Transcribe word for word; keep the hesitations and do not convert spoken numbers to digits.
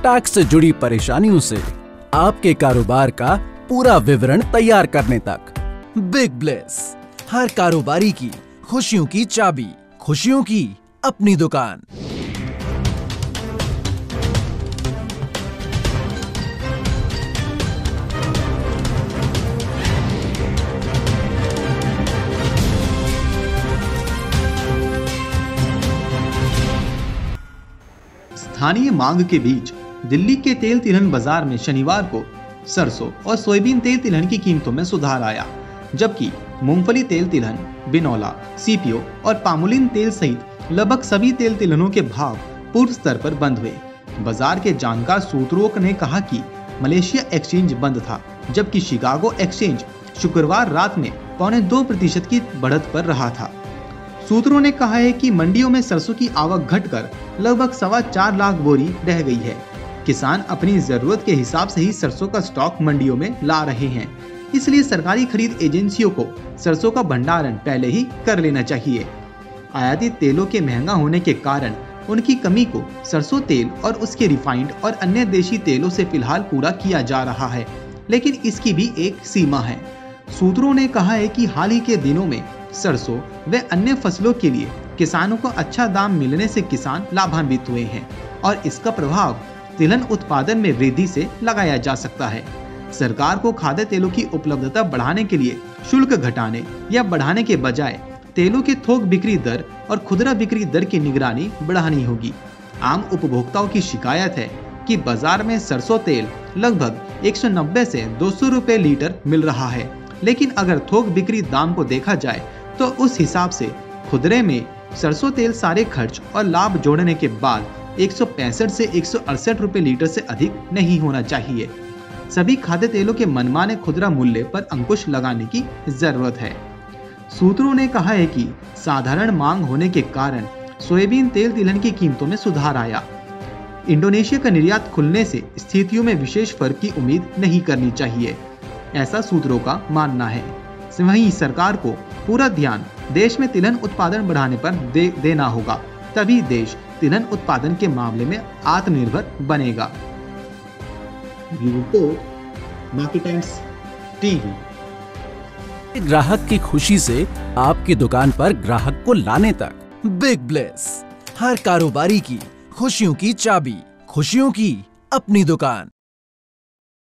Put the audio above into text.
Tax से जुड़ी परेशानियों से आपके कारोबार का पूरा विवरण तैयार करने तक। बिग ब्लेस, हर कारोबारी की खुशियों की चाबी, खुशियों की अपनी दुकान। स्थानीय मांग के बीच दिल्ली के तेल तिलहन बाजार में शनिवार को सरसों और सोयाबीन तेल तिलहन की कीमतों में सुधार आया, जबकि मूंगफली तेल तिलहन, बिनौला, सीपीओ और पामोलिन तेल सहित लगभग सभी तेल तिलहनों के भाव पूर्व स्तर पर बंद हुए। बाजार के जानकार सूत्रों ने कहा कि मलेशिया एक्सचेंज बंद था, जबकि शिकागो एक्सचेंज शुक्रवार रात में पौने दो प्रतिशत की बढ़त पर रहा था। सूत्रों ने कहा है कि मंडियों में सरसों की आवक घटकर लगभग सवा चार लाख बोरी रह गई है। किसान अपनी जरूरत के हिसाब से ही सरसों का स्टॉक मंडियों में ला रहे हैं, इसलिए सरकारी खरीद एजेंसियों को सरसों का भंडारण पहले ही कर लेना चाहिए। आयातित तेलों के महंगा होने के कारण उनकी कमी को सरसों तेल और उसके रिफाइंड और अन्य देशी तेलों से फिलहाल पूरा किया जा रहा है, लेकिन इसकी भी एक सीमा है। सूत्रों ने कहा है कि हाल ही के दिनों में सरसों व अन्य फसलों के लिए किसानों को अच्छा दाम मिलने से किसान लाभान्वित हुए हैं और इसका प्रभाव तिलहन उत्पादन में वृद्धि से लगाया जा सकता है। सरकार को खाद्य तेलों की उपलब्धता बढ़ाने के लिए शुल्क घटाने या बढ़ाने के बजाय तेलों के थोक बिक्री दर और खुदरा बिक्री दर की निगरानी बढ़ानी होगी। आम उपभोक्ताओं की शिकायत है कि बाजार में सरसों तेल लगभग एक सौ नब्बे से दो सौ रुपए लीटर मिल रहा है, लेकिन अगर थोक बिक्री दाम को देखा जाए तो उस हिसाब से खुदरे में सरसों तेल सारे खर्च और लाभ जोड़ने के बाद एक सौ पैंसठ से एक सौ अड़सठ रुपए लीटर से अधिक नहीं होना चाहिए। सभी खाद्य तेलों के मनमाने खुदरा मूल्य पर अंकुश लगाने की जरूरत है। सूत्रों ने कहा है कि साधारण मांग होने के कारण सोयाबीन तेल तिलहन की कीमतों में सुधार आया। इंडोनेशिया का निर्यात खुलने से स्थितियों में विशेष फर्क की उम्मीद नहीं करनी चाहिए, ऐसा सूत्रों का मानना है। वहीं सरकार को पूरा ध्यान देश में तिलहन उत्पादन बढ़ाने पर दे, देना होगा, तभी देश तिलहन उत्पादन के मामले में आत्मनिर्भर बनेगा। Report market times TV. ग्राहक की खुशी से आपकी दुकान पर ग्राहक को लाने तक। बिग ब्लेस, हर कारोबारी की खुशियों की चाबी, खुशियों की अपनी दुकान।